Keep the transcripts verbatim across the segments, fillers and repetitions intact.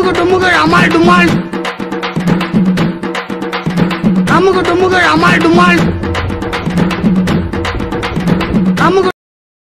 Amuku tumuku ramal dumal. Amuku tumuku ramal dumal. Amuku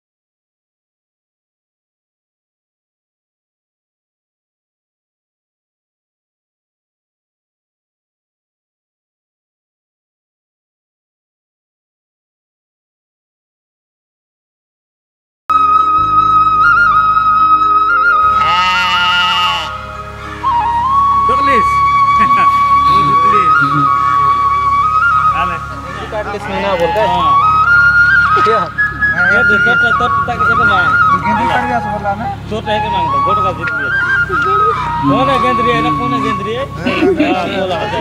महीना बोलता है क्या ये तो तो तो तक एक मांग गेंद्री कर गया सो बोला ना तो तो एक मांग तो गोट का जीत गया कौन है गेंद्री है ना कौन है गेंद्री है हां बोला है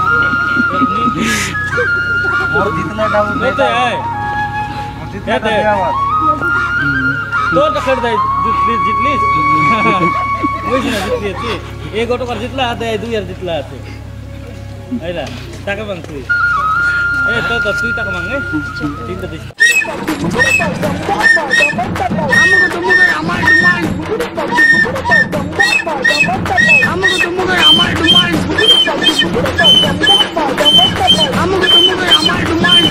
और जितना डाउन तो है जितना दिया बात तो तो कर दे जितली मुझे ना जितली थी एक गोट कर जितला आते है दो यार जितला आते हैला ताके मांगती ए तो तो तू तक मांगे ठीक है Amuku tumuku ramal dumal. Amuku tumuku ramal dumal. Amuku tumuku ramal dumal.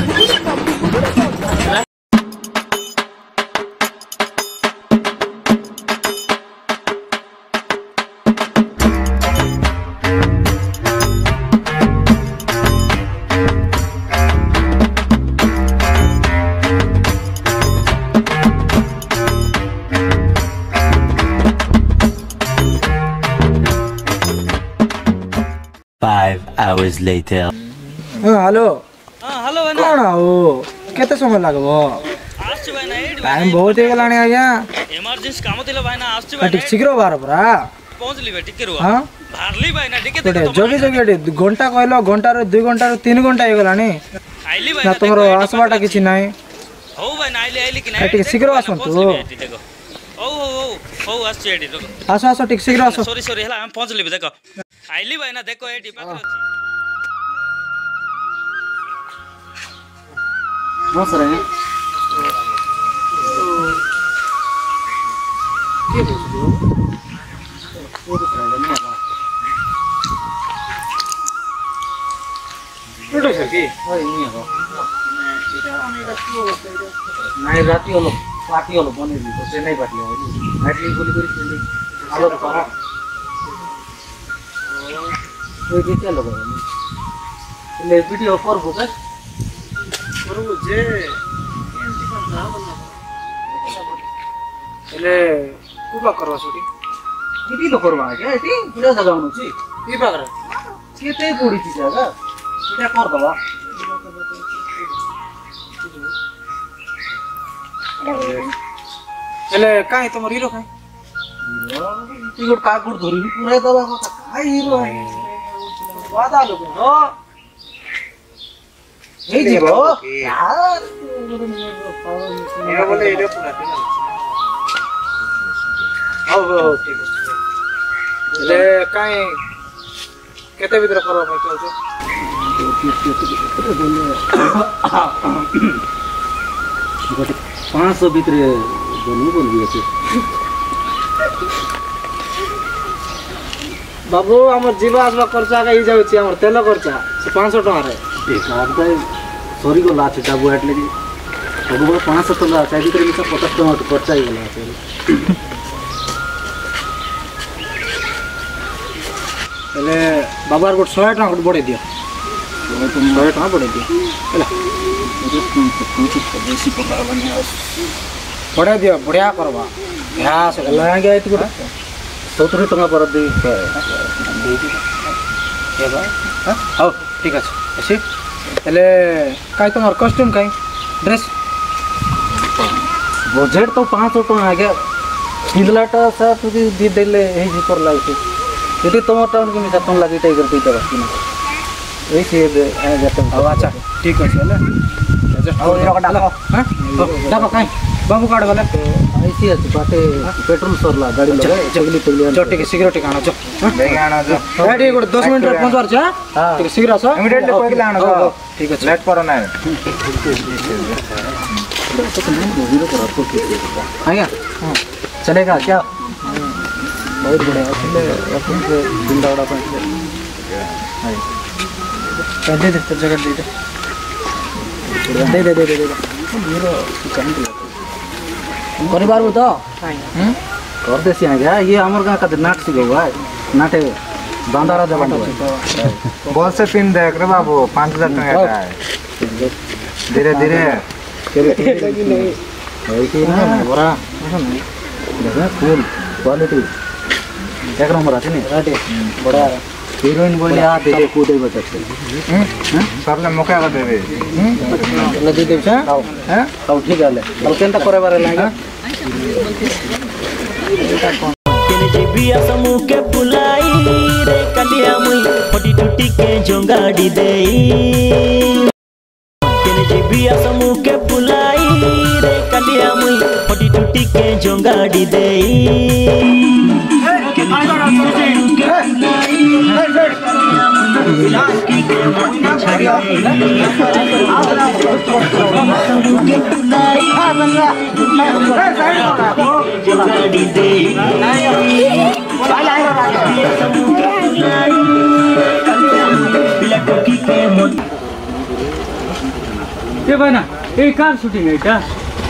Five hours later. Hello हां हेलो भाई कौन हो केते समय लागबो आछ भाई ना एडी टाइम बहुत हे गलाणी आज्ञा इमरजेंसी काम थिला भाई ना आछ भाई ठीक शीघ्र बार परा पहुंचली भाई टिके रुआ हां भारली भाई ना टिके गोटे जगी जगी घंटा कहलो घंटा रो दो घंटा रो तीन घंटा हे गलाणी आइली भाई ना तोरो आसबाटा किछि नाही हो भाई ना आइली आइली कि ना ठीक शीघ्र आसंतु ओ हो हो हो आछ एडी आसो आसो ठीक शीघ्र आसो सॉरी सॉरी हला हम पहुंचली देखो आइली भाई ना देखो एडी पाखर अछि No sir. टोटो सकी Oi ini apa? Naik rati holo, party holo bani di, तो चेन्नई party है। Naik बोली बोली चेन्नई, आलो तो पारा। कोई कितना लोग हैं? ले वीडियो पर होगा? करू जे एले कुबा करवा छोटी किती लोक करवा क्या? एटी पुरा सजाउनु छि। की बागर केते पुडी छि जगा? एटा कर दवा। एले काई तमर हीरो काई टिकट काकुड धरि पुरै दवा को काई हीरो है। वादा लोग हो हे जीरो यार ये बोले ये पूरा हो हो ठीक है ले काई केते भीतर करवा मैं चल गोटे पाँच सौ भीतर बनू बोल दिए थे बाबू हमर जीवा आसबा खर्चा का ही जाउ छी हमर तेल खर्चा से पाँच सौ टका रे एक आध का सॉरी को लाच डाबू एटले कि सब बड़ पाँच सौ टका चाहि भीतर मिसा पचास टका तो खर्चा ही गला छै एले बाबार को सौ टका को बढ़े दियो तुम सौ टका बढ़े दियो एला बेसी पका बनिया बढ़े दियो बढ़िया करबा यहां से लगा गया इतु सत्तर टका पर दे के बा हां ठीक আছে এসে এলে কাই তোমার কস্টিউম কাই ड्रेस बजेट तो पाँच सौ टका आ गया किलाटा सा तुदी दी देले एही जी पर लागते यदि तुम टाउन के मिसा तुम लागी टाइगर पे दबा कि ना एही से आ जाते अब अच्छा ठीक है चले और ये डाला हां डाबा काई बाबू कार्ड वाला ऐसी है बाटे पेट्रोल सरला गाड़ी लगा जगली पगली जो ठीक सिगरेट खाना जो लेके आना जो रेडी को दस मिनट रे पहुंचवार छ ठीक शीघ्र आसो इमीडिएटली पगली आना जो ठीक है लेट पर ना आया चलेगा क्या बहुत बढ़िया असले अपन से बिंदावड़ा पे हाय पहले दे तो जगह दे दे दे दे दे दे हीरो कम दिया परिवार में तो हम कर देसी आ गया ये हमर गांव का नाट सिखे हुआ है नाटे बांदारा जबान बॉल से पिन देख रे बाबू पाँच हजार टका का है धीरे धीरे बड़ा देखा फुल क्वालिटी एक नंबर आते नहीं राटे बड़ा हीरोइन बोले आ दे कूदे बच्चे सब ने मौका का दे दे लगे दे हैं हैं तो ठीक है ले अब केंता करे बारे लागा केने जीबिया समूह के पुलाई रे कलिया मुई फटी टूटी के जोंगाड़ी देई केने जीबिया समूह के पुलाई रे कलिया मुई फटी टूटी के जोंगाड़ी देई ये भाई ना ये कार शूटिंग है क्या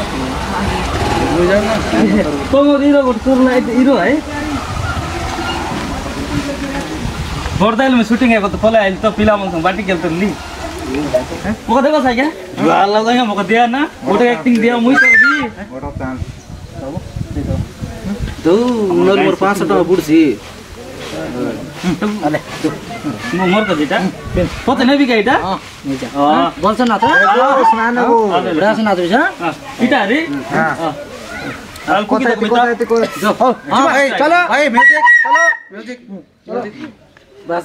तो वो हीरो को करना हीरो है बोर्डाइल में शूटिंग है तो पहले आइल तो पिला मन बाटी खेलते ली मोका देखो साइके वाला लगा मोका दिया ना ओटे एक्टिंग दिया मुई तो दी बड़ा चांस दो नोर मोर पाँच सौ टका बुढ़सी अले मो मोर का दिटा पता नहीं भी का इटा हां बोल सुना तो स्नान को बड़ा सुना तो हां इटा रे हां हां कोता कोता को हां चलो भाई म्यूजिक चलो म्यूजिक म्यूजिक बस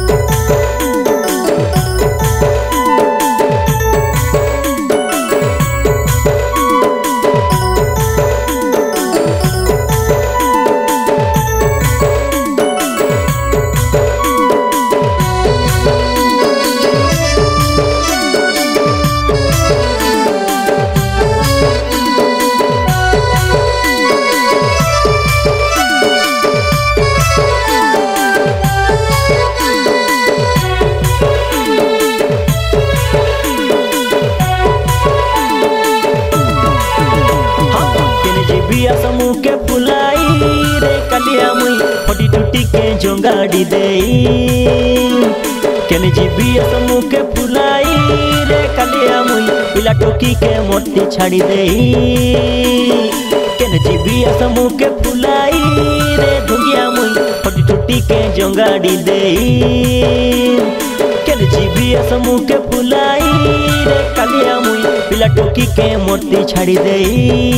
समूह के पुलाई रे कलिया मुई फटी टूटी के जोंगाड़ी देई केने जीबिया समूह के पुलाई रे कलिया मुई पिला टोकी के मोती छाड़ी देई केने जीबिया समूह के पुलाई रे धुगिया मुई फटी टूटी के जोंगाड़ी देई केने जीबिया समूह के पुलाई रे कलिया मुई पिला टोकी के मोती छाड़ी देई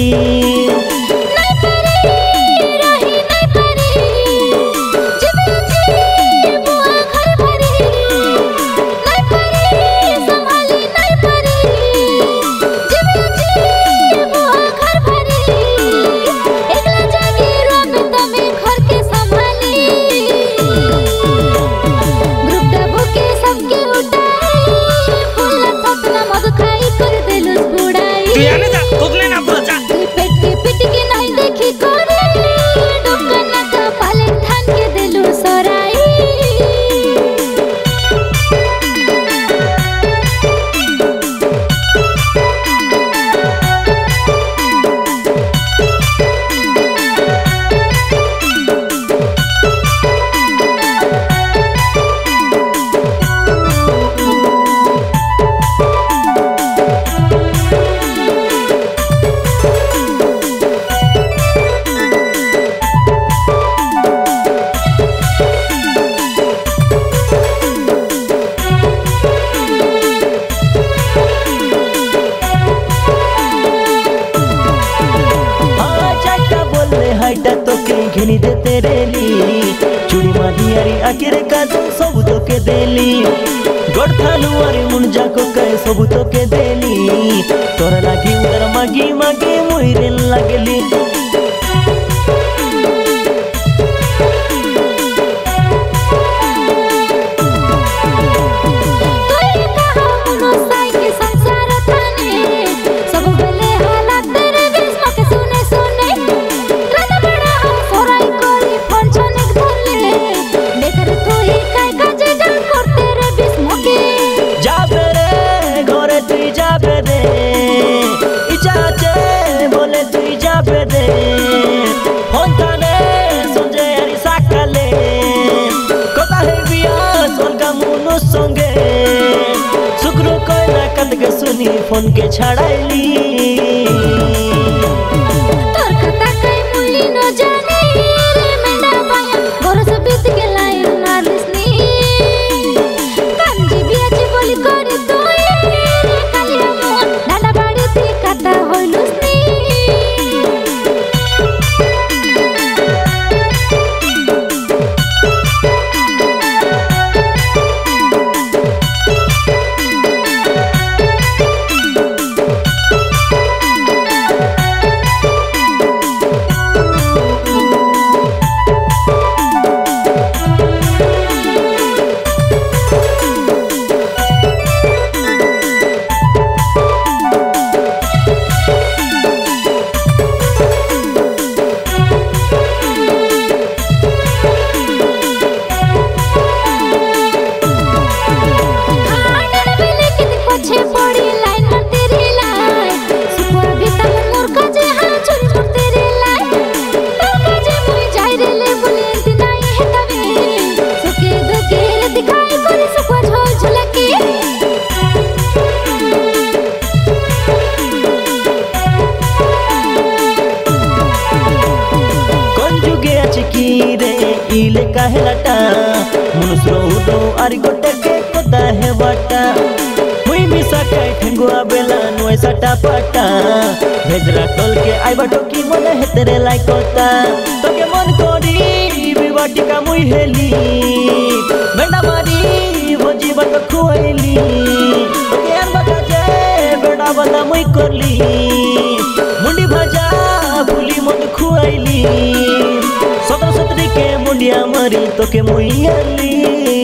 घिनी दे तेरे ली चूड़ी मादियारी आखिर काजल सब तो के देली गोड़ थालू आरी मुंजा को कहे सब तो के देली तोरा लागी उधर मागी मागे मोइरे लागली फोन पत्नी फोन के छाड़ाइली तोर कथा कई मुई न जाने रे मेंढा बाया बरस बीत के लाइन मारिसनी कांजी बियाची बोली करे तोए कालिया मोन डाला बाड़ी ती कथा होइलुसनी इले काहेलाटा मनुष्य उदो आरी गोटे के कोदा है बाटा हुई मिसा काई ठेंगुआ बेला नुए साटा पाटा भेजरा टोल के आई बाटो की मन है तेरे लाइकोता तो के मन कोरी बिवाटी का मुई हेली बेंडा मारी भोजी बात खुआइली तो के अन बाटा जे बेंडा बंदा मुई करली मुंडी भाजा फुली मन खुआइली सतर सतरी के मुंडिया मारी तो के मुइयाली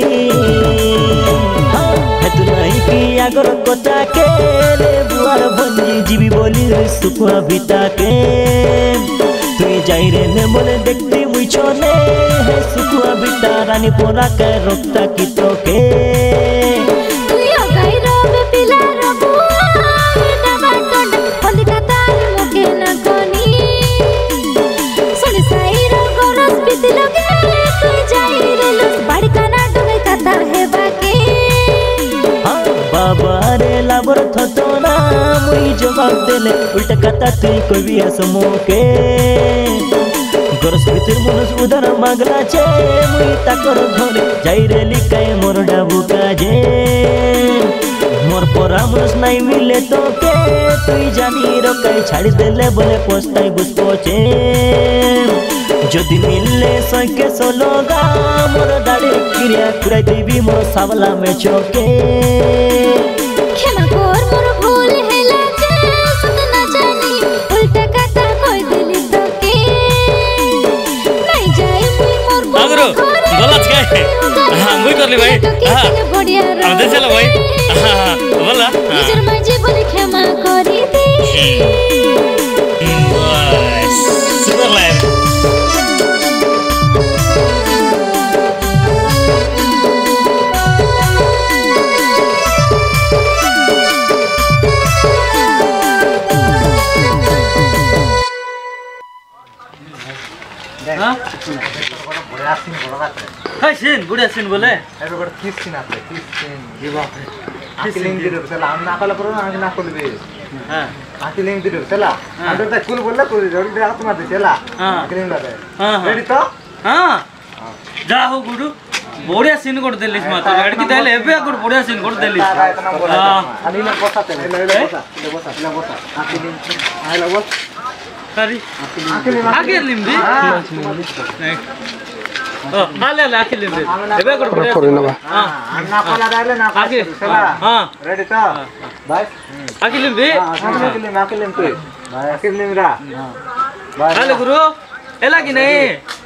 हाँ है तू नहीं की आगर कोता के ले बुआर भंजी जीवी बोली सुखुआ बिता के तू जाई रे ने बोले देखती मुई छोने है सुखुआ बिता रानी पोरा के रोकता की तो के तू यो गाई रोबे पिला रबुआ डबा कोड होली कथा मोके न कोनी सुनी साई रो गोरस बिति लगे तू जाई रे लुस बाड़ी काना डुगे कथा है बाकी हाँ बाबा रे लाबर थतो ना मुई जवाब देले उल्टा कथा तू कोई भी असमो के गोरस बितिर मुनस उधर मागला चे मुई ताकर घरे जाई रे लिकाय मोर डाबू काजे मोर पोरा मुनस नहीं मिले तो के तू जानी रो कई छाड़ी देले बोले पोस्ताई गुस पोचे যদি মিললে সকে সোলোগা মোর দাড়ি ক্রিয়া কুড়াই দিবি মোর সাবলা মে চোকে ক্ষমা কর মোর ভুল হেলা যে সুত না জানি উল্টা কথা কই দিলি তোকে নাই যাই মুই মোর আগরো বলাছ কে हां মুই করলি ভাই हां বড়িয়া আমাদের চলো ভাই हां বলা নিজের মাঝে বলে ক্ষমা করি দে সুপার লাইন हाँ बढ़िया सीन बोला बात है हाय सीन बढ़िया सीन बोले ऐसे बड़ा किस सीन आते किस सीन ये बात है आके लिंक दे दो चला हम ना कल करो ना आगे ना खोल बे हां आके लिंक दे दो चला अंदर तक कुल बोलला कोई जोड़ी दे आत्मा दे चला आके लिंक दे हां रेडी तो हां जा हो गुरु बढ़िया सीन कोड देलिस माता लड़की देले एबे कोड बढ़िया सीन कोड देलिस हां अली ने बसाते ले ले बसा ले बसा ले बसा आके लिंक आइला बोल सरी आके लिंक आके लिंक दी नहीं ओ हाले ला आके लिंक एबे कोड बढ़िया हां हम ना कोला डाले ना आके चला हां रेडी तो बाय आके लिंक दी आके लिंक आके लिंक बाय आके लिंक रा बाय हाले गुरु एला कि नहीं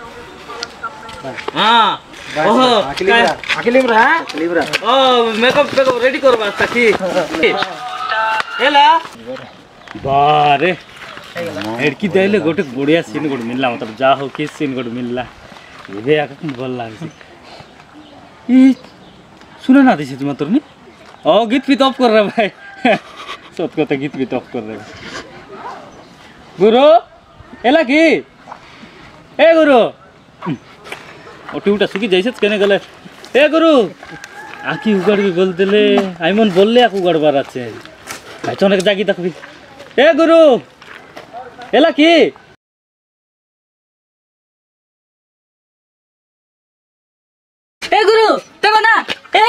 हां ओहो अखिलिम रा अखिलिम रा ओ मेकअप मेकअप रेडी कर बस सखी एला बारे एडकी देले गोटे बढ़िया सीन गोटे मिलला मतलब जा हो किस सीन गोटे मिलला एबे आक भल लागसी ई सुना ना दिसे तुम तोरनी ओ गीत भी ऑफ कर रे भाई सत को तो गीत भी ऑफ कर रे गुरु एला की ए गुरु ओटीउटा सुखी जैसे केने गले ए गुरु आखी उगाड़ के बोल देले आइमन बोलले आक उगाड़बार আছে अचानक जागी तक भी ए गुरु एला की ए गुरु तब ना ए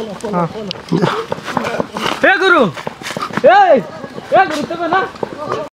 ए गुरु ए ए गुरु तब ना